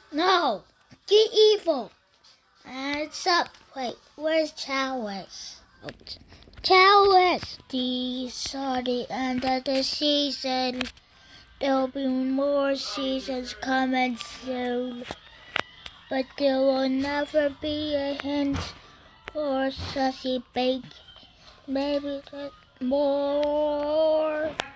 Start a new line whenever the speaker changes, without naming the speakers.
No, get evil. It's up. Wait, where's Chalice? Oh, Chalice! These are the end of the season. There'll be more seasons coming soon. But there will never be a hint or sussy bake. Maybe more.